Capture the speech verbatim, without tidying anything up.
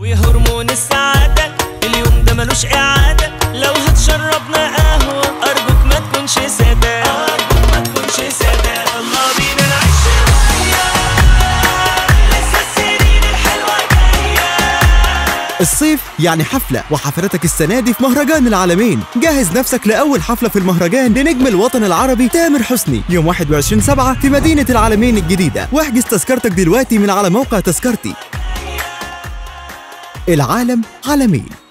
وهرمون السعادة اليوم ده ملوش إعادة، لو هتشربنا قهوة أرجوك ما تكونش سادة، أرجوك ما تكونش سادة، يلا بينا نعيش شوية لسه السنين الحلوة جاية. الصيف يعني حفلة، وحفلتك السنة دي في مهرجان العالمين. جهز نفسك لأول حفلة في المهرجان لنجم الوطن العربي تامر حسني يوم واحد وعشرين سبعة في مدينة العالمين الجديدة، واحجز تذكرتك دلوقتي من على موقع تذكرتي. العالم عالمين.